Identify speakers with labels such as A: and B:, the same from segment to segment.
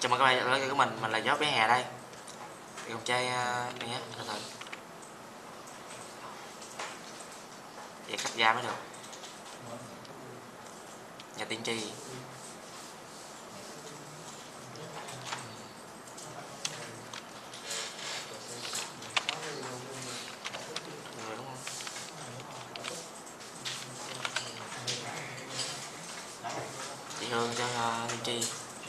A: Chào mừng các bạn đến với mình là Gió Bé Hè đây. Thì cùng chơi này nhé, từ từ. Vậy cắt da mới được. Nhà tiên tri. Rồi đúng không? Chị Hương cho tiên tri.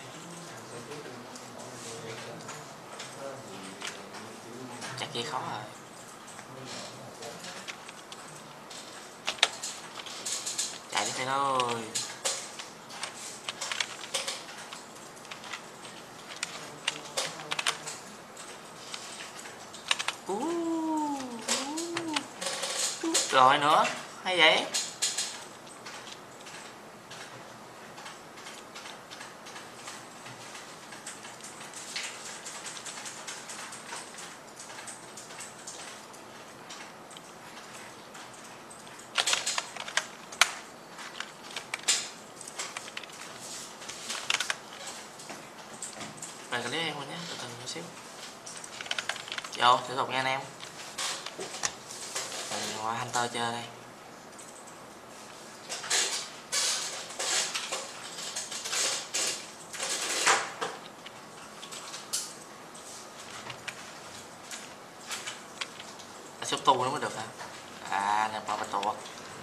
A: Chắc kia khó rồi. Chạy đi phải thôi. Rồi nữa, hay vậy. Về clip em thôi nhé, từ từ một xíu. Vô, tiếp tục nha anh em. Mình qua Hunter chơi đây. Xúc tu nó mới được hả? À, nè bỏ bạch tuộc.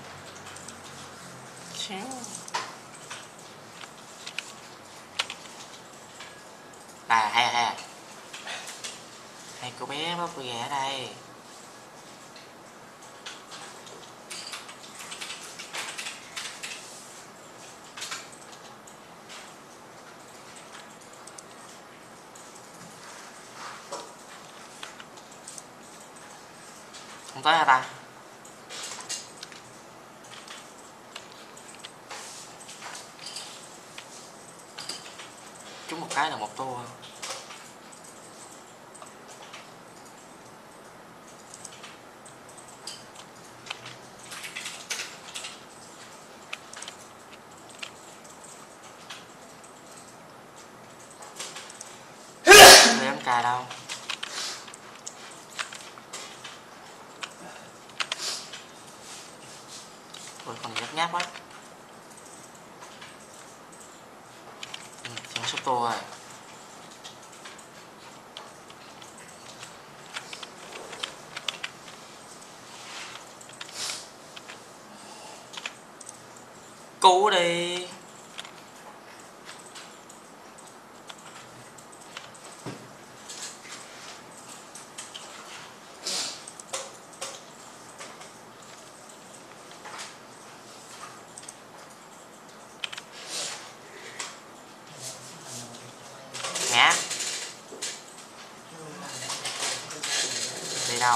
A: À, hay hay cô bé bóp cô gà ở đây. Không tới hả ta? Trúng một cái là một tua. Không dám cài đâu. Ôi còn nhát nhát quá. Chẳng xúc tua rồi. Cứu đi. Ngã. Đi đâu?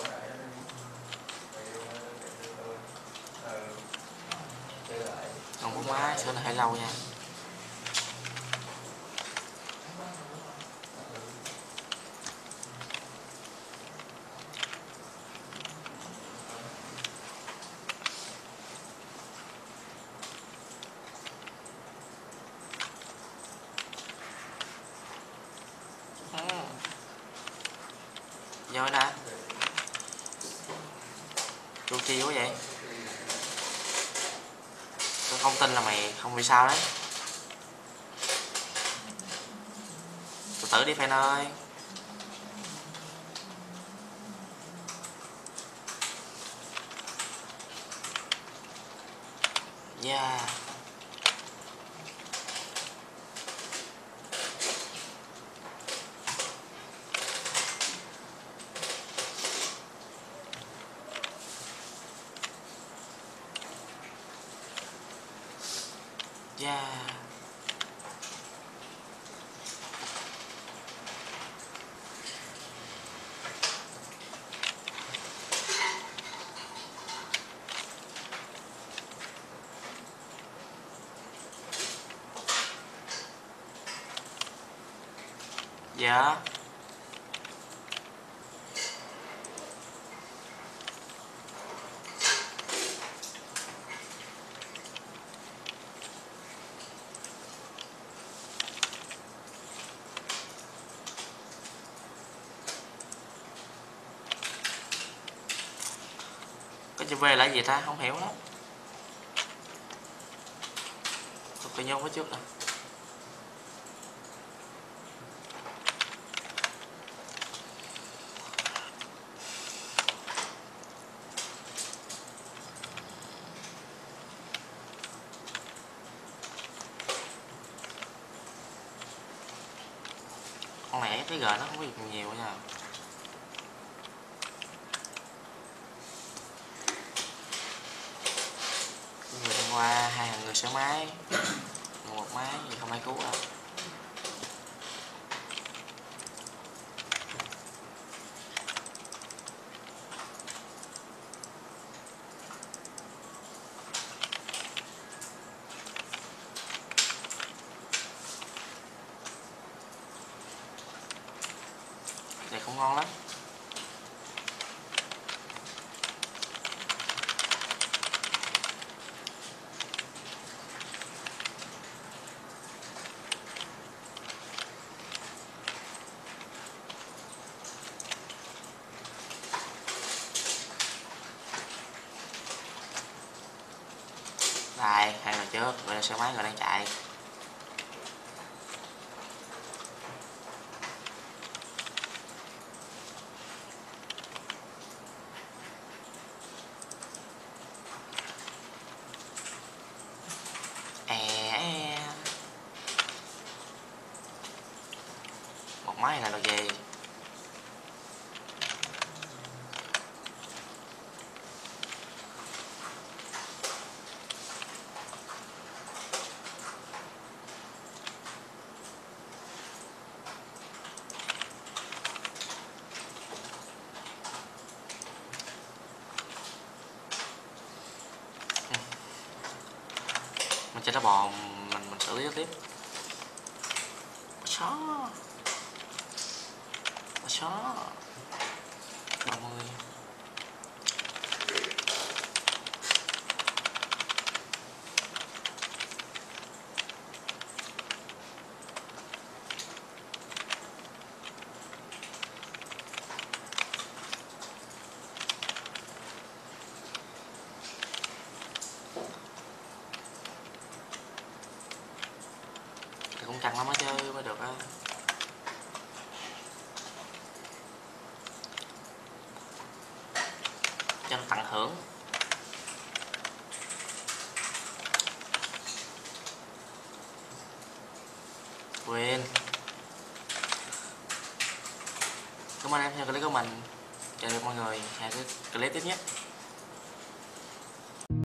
A: Còn cũng quá, sửa này hơi lâu nha. Vô nè. Chu chi quá vậy. Tôi không tin là mày không vì sao đấy. Từ từ đi fan ơi. Yeah. Yeah. Dạ. chữ V là gì ta, không hiểu lắm. Tôi phải nhớ với trước nè. Con này cái G nó không có được nhiều nha. Người đi qua 2 người xe máy, người một máy thì không ai cứu đâu. Này không ngon lắm. Đây, 2 người trước, người lên xe máy, người đang chạy. Một máy là được gì? Mình cho nó bò, mình xử lý tiếp. Chó. Chó. 30. Thì cũng căng lắm á chứ mới được á. Cho nó tận hưởng. Quên. Cảm ơn em theo clip của mình. Chào mọi người, hẹn clip tiếp nhé.